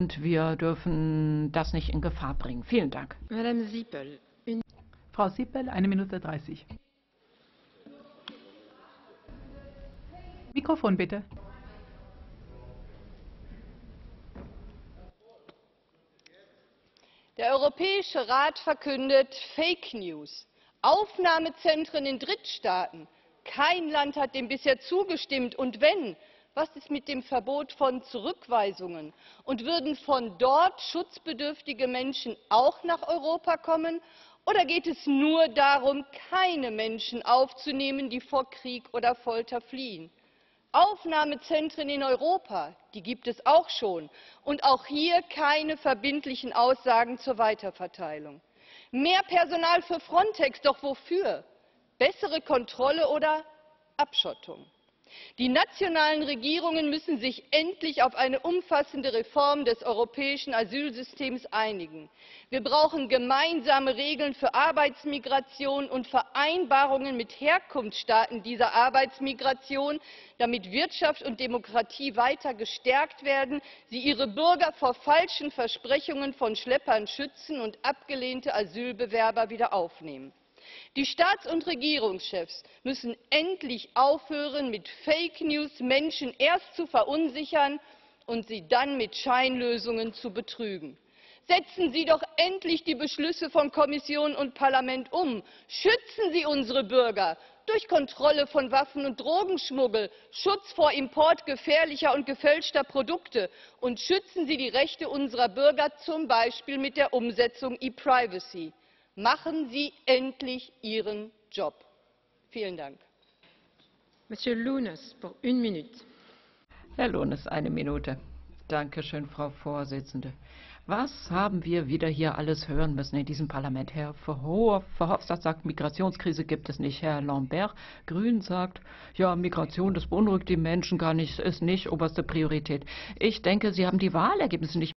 Und wir dürfen das nicht in Gefahr bringen. Vielen Dank. Madame Siepel. Frau Sippel, 1 Minute 30. Mikrofon bitte. Der Europäische Rat verkündet Fake News, Aufnahmezentren in Drittstaaten. Kein Land hat dem bisher zugestimmt. Und wenn, was ist mit dem Verbot von Zurückweisungen? Und würden von dort schutzbedürftige Menschen auch nach Europa kommen? Oder geht es nur darum, keine Menschen aufzunehmen, die vor Krieg oder Folter fliehen? Aufnahmezentren in Europa, die gibt es auch schon. Und auch hier keine verbindlichen Aussagen zur Weiterverteilung. Mehr Personal für Frontex, doch wofür? Bessere Kontrolle oder Abschottung? Die nationalen Regierungen müssen sich endlich auf eine umfassende Reform des europäischen Asylsystems einigen. Wir brauchen gemeinsame Regeln für Arbeitsmigration und Vereinbarungen mit Herkunftsstaaten dieser Arbeitsmigration, damit Wirtschaft und Demokratie weiter gestärkt werden, sie ihre Bürger vor falschen Versprechungen von Schleppern schützen und abgelehnte Asylbewerber wieder aufnehmen. Die Staats- und Regierungschefs müssen endlich aufhören, mit Fake News Menschen erst zu verunsichern und sie dann mit Scheinlösungen zu betrügen. Setzen Sie doch endlich die Beschlüsse von Kommission und Parlament um. Schützen Sie unsere Bürger durch Kontrolle von Waffen- und Drogenschmuggel, Schutz vor Import gefährlicher und gefälschter Produkte, und schützen Sie die Rechte unserer Bürger, zum Beispiel mit der Umsetzung ePrivacy. Machen Sie endlich Ihren Job. Vielen Dank. Monsieur Lunes, pour 1 Minute. Herr Lohnes, 1 Minute. Dankeschön, Frau Vorsitzende. Was haben wir wieder hier alles hören müssen in diesem Parlament? Herr Verhofstadt sagt, Migrationskrise gibt es nicht. Herr Lambert, Grün, sagt, ja, Migration, das beunruhigt die Menschen gar nicht, ist nicht oberste Priorität. Ich denke, Sie haben die Wahlergebnisse nicht